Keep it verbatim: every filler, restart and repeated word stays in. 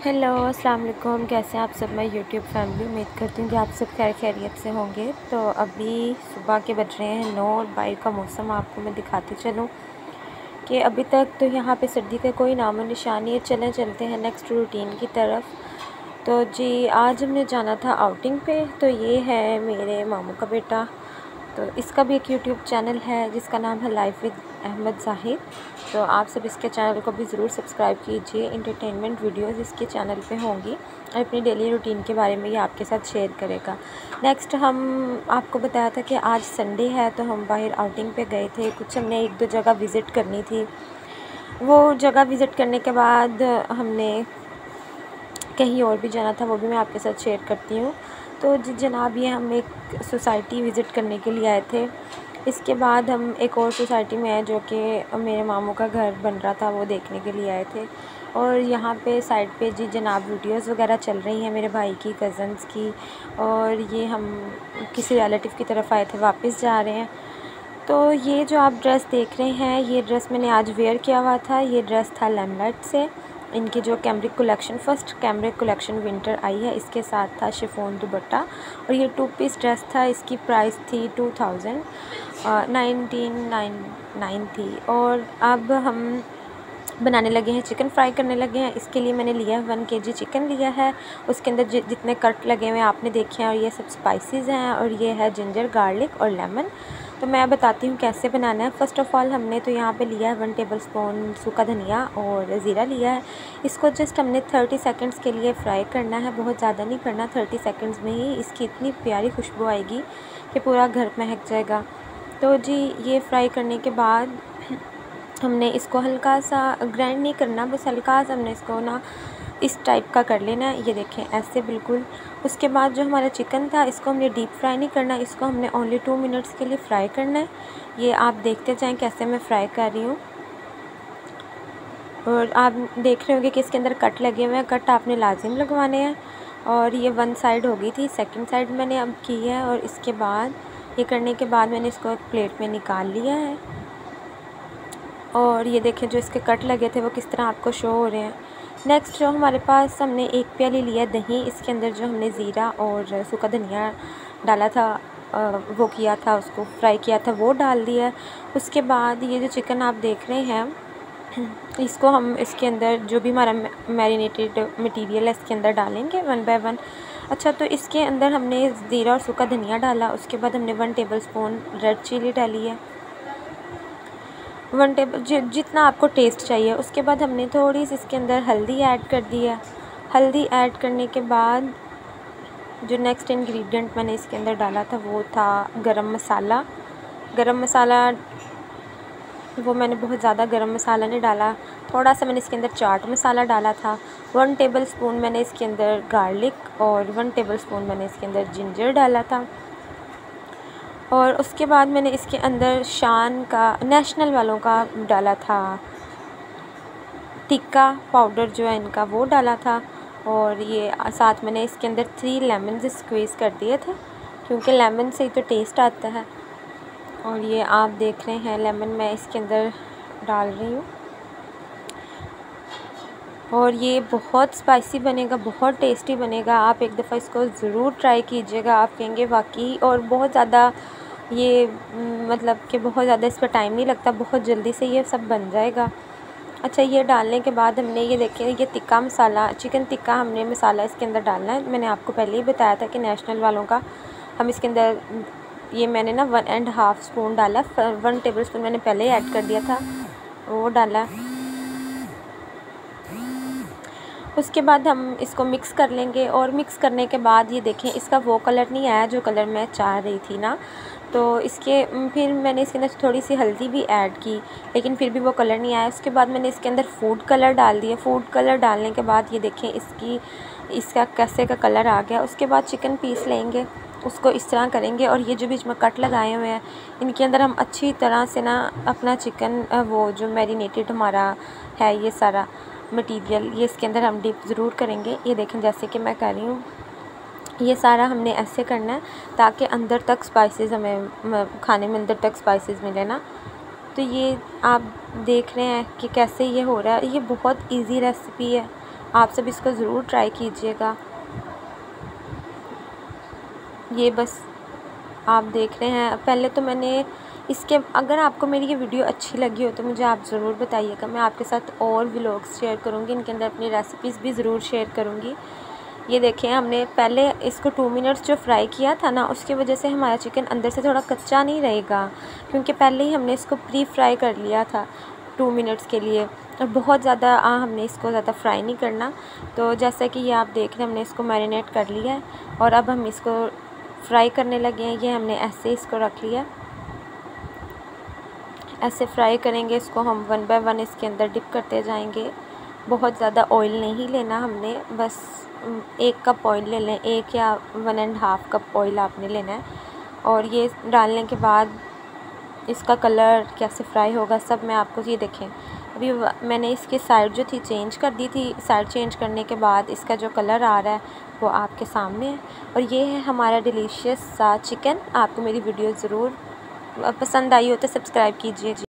Hello अस्सलाम वालेकुम, कैसे हैं आप सब। मैं यूट्यूब फैमिली उम्मीद करती हूँ कि आप सब खैर खैरियत से होंगे। तो अभी सुबह के बज रहे हैं नौ और बाहर का मौसम आपको मैं दिखाती चलूँ कि अभी तक तो यहाँ पे सर्दी का कोई नामो निशान नहीं है। चलें चलते हैं नेक्स्ट रूटीन की तरफ। तो जी आज हमने जाना था आउटिंग पे। तो ये है मेरे मामू का बेटा, तो इसका भी एक यूट्यूब चैनल है जिसका नाम है लाइफ विद अहमद ज़ाहिद। तो आप सब इसके चैनल को भी ज़रूर सब्सक्राइब कीजिए। इंटरटेनमेंट वीडियोस इसके चैनल पे होंगी और अपनी डेली रूटीन के बारे में ये आपके साथ शेयर करेगा। नेक्स्ट हम आपको बताया था कि आज संडे है तो हम बाहर आउटिंग पे गए थे। कुछ हमने एक दो जगह विज़िट करनी थी। वो जगह विज़िट करने के बाद हमने कहीं और भी जाना था, वो भी मैं आपके साथ शेयर करती हूँ। तो जी जनाब, ये हम एक सोसाइटी विज़िट करने के लिए आए थे। इसके बाद हम एक और सोसाइटी में आए जो कि मेरे मामू का घर बन रहा था, वो देखने के लिए आए थे। और यहाँ पे साइड पे जी जनाब वीडियोस वगैरह चल रही हैं मेरे भाई की, कज़न्स की। और ये हम किसी रिलेटिव की तरफ आए थे, वापस जा रहे हैं। तो ये जो आप ड्रेस देख रहे हैं, ये ड्रेस मैंने आज वेयर किया हुआ था। ये ड्रेस था लैमलेट से। इनकी जो cambric collection first cambric collection winter आई है, इसके साथ था शिफॉन दुपट्टा। और ये टू पीस ड्रेस था। इसकी प्राइस थी two thousand nineteen nine nine थी। और अब हम बनाने लगे हैं, चिकन फ्राई करने लगे हैं। इसके लिए मैंने लिया है वन के जी चिकन लिया है। उसके अंदर जि, जितने कट लगे हुए आपने देखे हैं, और ये सब स्पाइसेस हैं। और ये है जिंजर, गार्लिक और लेमन। तो मैं बताती हूँ कैसे बनाना है। फ़र्स्ट ऑफ़ ऑल हमने तो यहाँ पे लिया है वन टेबल स्पून सूखा धनिया और ज़ीरा लिया है। इसको जस्ट हमने थर्टी सेकंड्स के लिए फ्राई करना है, बहुत ज़्यादा नहीं करना। थर्टी सेकंड्स में ही इसकी इतनी प्यारी खुशबू आएगी कि पूरा घर महक जाएगा। तो जी ये फ्राई करने के बाद हमने इसको हल्का सा ग्राइंड नहीं करना, बस हल्का सा हमने इसको ना इस टाइप का कर लेना है। ये देखें ऐसे बिल्कुल। उसके बाद जो हमारा चिकन था, इसको हमने डीप फ्राई नहीं करना, इसको हमने ओनली टू मिनट्स के लिए फ़्राई करना है। ये आप देखते जाएं कैसे मैं फ़्राई कर रही हूँ। और आप देख रहे होंगे कि इसके अंदर कट लगे हुए हैं। कट आपने लाजिम लगवाने हैं। और ये वन साइड हो गई थी, सेकंड साइड मैंने अब की है। और इसके बाद ये करने के बाद मैंने इसको एक प्लेट में निकाल लिया है। और ये देखें जो इसके कट लगे थे वो किस तरह आपको शो हो रहे हैं। नेक्स्ट जो हमारे पास हमने एक प्याली लिया दही, इसके अंदर जो हमने ज़ीरा और सूखा धनिया डाला था, वो किया था, उसको फ्राई किया था, वो डाल दिया। उसके बाद ये जो चिकन आप देख रहे हैं, इसको हम इसके अंदर जो भी हमारा मैरिनेटेड मटेरियल है इसके अंदर डालेंगे वन बाय वन। अच्छा, तो इसके अंदर हमने ज़ीरा और सूखा धनिया डाला। उसके बाद हमने one tablespoon red chilli डाली है, वन टेबल जि, जितना आपको टेस्ट चाहिए। उसके बाद हमने थोड़ी सी इसके अंदर हल्दी ऐड कर दी है। हल्दी ऐड करने के बाद जो नेक्स्ट इंग्रेडिएंट मैंने इसके अंदर डाला था वो था गरम मसाला। गरम मसाला वो मैंने बहुत ज़्यादा गरम मसाला नहीं डाला, थोड़ा सा मैंने इसके अंदर चाट मसाला डाला था। वन टेबल स्पून मैंने इसके अंदर गार्लिक और वन टेबल स्पून मैंने इसके अंदर जिंजर डाला था। और उसके बाद मैंने इसके अंदर शान का, नेशनल वालों का डाला था, टिक्का पाउडर जो है इनका, वो डाला था। और ये साथ मैंने इसके अंदर थ्री लेमन स्क्वीज़ कर दिए थे, क्योंकि लेमन से ही तो टेस्ट आता है। और ये आप देख रहे हैं लेमन मैं इसके अंदर डाल रही हूँ। और ये बहुत स्पाइसी बनेगा, बहुत टेस्टी बनेगा। आप एक दफ़ा इसको ज़रूर ट्राई कीजिएगा, आप कहेंगे वाकई। और बहुत ज़्यादा ये मतलब कि बहुत ज़्यादा इस पर टाइम नहीं लगता, बहुत जल्दी से ये सब बन जाएगा। अच्छा, ये डालने के बाद हमने ये देखें, ये टिक्का मसाला, चिकन टिक्का हमने मसाला इसके अंदर डालना है। मैंने आपको पहले ही बताया था कि नेशनल वालों का हम इसके अंदर, ये मैंने ना वन एंड हाफ़ स्पून डाला, वन टेबल स्पून मैंने पहले ही ऐड कर दिया था, वो डाला। उसके बाद हम इसको मिक्स कर लेंगे। और मिक्स करने के बाद ये देखें इसका वो कलर नहीं आया जो कलर मैं चाह रही थी ना, तो इसके फिर मैंने इसके अंदर थोड़ी सी हल्दी भी ऐड की, लेकिन फिर भी वो कलर नहीं आया। उसके बाद मैंने इसके अंदर फूड कलर डाल दिया। फूड कलर डालने के बाद ये देखें इसकी इसका कैसे का कलर आ गया। उसके बाद चिकन पीस लेंगे, उसको इस तरह करेंगे। और ये जो बीच में कट लगाए हुए हैं, इनके अंदर हम अच्छी तरह से ना अपना चिकन, वो जो मैरिनेटेड हमारा है ये सारा मटेरियल, ये इसके अंदर हम डिप ज़रूर करेंगे। ये देखें जैसे कि मैं कर रही हूँ, ये सारा हमने ऐसे करना है ताकि अंदर तक स्पाइसेस, हमें खाने में अंदर तक स्पाइसेस मिले ना। तो ये आप देख रहे हैं कि कैसे ये हो रहा है। ये बहुत इजी रेसिपी है, आप सब इसको ज़रूर ट्राई कीजिएगा। ये बस आप देख रहे हैं। पहले तो मैंने इसके, अगर आपको मेरी ये वीडियो अच्छी लगी हो तो मुझे आप ज़रूर बताइएगा। मैं आपके साथ और व्लॉग्स शेयर करूँगी, इनके अंदर अपनी रेसिपीज़ भी ज़रूर शेयर करूँगी। ये देखें, हमने पहले इसको टू मिनट्स जो फ्राई किया था ना, उसकी वजह से हमारा चिकन अंदर से थोड़ा कच्चा नहीं रहेगा, क्योंकि पहले ही हमने इसको प्री फ्राई कर लिया था टू मिनट्स के लिए। और बहुत ज़्यादा हमने इसको ज़्यादा फ्राई नहीं करना। तो जैसा कि ये आप देख रहे हैं, हमने इसको मैरिनेट कर लिया है और अब हम इसको फ्राई करने लगे हैं। ये हमने ऐसे इसको रख लिया, ऐसे फ्राई करेंगे इसको हम वन बाय वन इसके अंदर डिप करते जाएंगे। बहुत ज़्यादा ऑयल नहीं लेना हमने, बस एक कप ऑयल ले लें, एक या one and half cup oil आपने लेना है। और ये डालने के बाद इसका कलर कैसे फ्राई होगा सब मैं आपको, ये देखें अभी मैंने इसकी साइड जो थी चेंज कर दी थी। साइड चेंज करने के बाद इसका जो कलर आ रहा है वो आपके सामने है। और ये है हमारा डिलीशियस सा चिकन। आपको मेरी वीडियो ज़रूर पसंद आई हो तो सब्सक्राइब कीजिए जी।